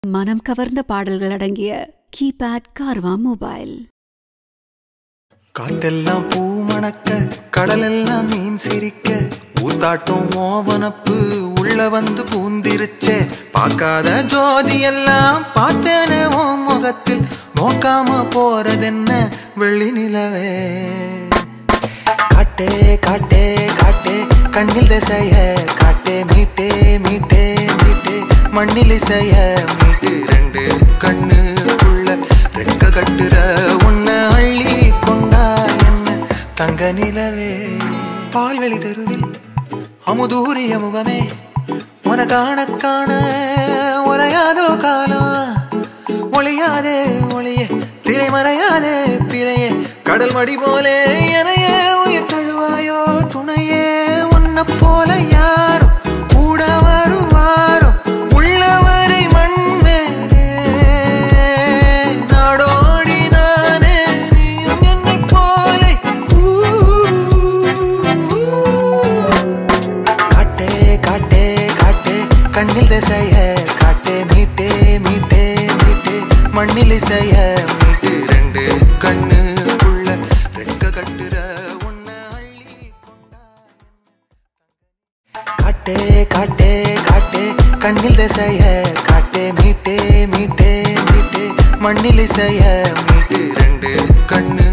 மனம் கவர்ந்த பாடல்கள் அடங்கிய கீபேட் கார்வா மொபைல். காத்தெல்லாம் பூ மணக்க, கடலெல்லாம் மீன் சிரிக்க, ஊத்தாட்டம் ஓவனப்பு உள்ள வந்து பூந்திருச்சே. பார்க்காத ஜோதி எல்லாம் பார்த்தேனே ஓ முகத்தில், நோக்காம போறதென்ன வெள்ளி நிலவே. காட்டே காட்டே காட்டே கண்ணில் திசைய காட்டே, மீட்டே மீட்டே மீட்டே மண்ணில் இசைய மீட்டு. ரெண்டு கண்ணுக்குள்ள ரெக்க கட்டுற உன்னை அள்ளி கொண்டா என்ன தங்க நிலவே. பால்வெளி தெருவில் அமுதூரிய முகமே, உன காண காண உரையாதோ காலம். ஒளியாதே ஒளியே திரைமறையாதே பிறையே, கடல் மடி போலே எனையே உயிர் தழுவாயோ துணையே. உன்னை போல யாரோ கூட வருவாரோ, உள்ளவரை மண்மேலே நாடோடி நானே நீயும் என்னை போலே. காட்டே காட்டே காட்டே கண்ணில் திசைய காட்டே, மீட்டே மீட்டே மீட்டே மண்ணில் இசைய மீட்டு. ரெண்டு கண்ணுக்குள்ள ரெக்க கட்டுற உன்னை அள்ளி கொண்டா. காட்டே காட்டே காட்டே கண்ணில் திசைய காட்டே, மீட்டே மீட்டே மீட்டே மண்ணில் இசைய மீட்டு. ரெண்டு கண்ணு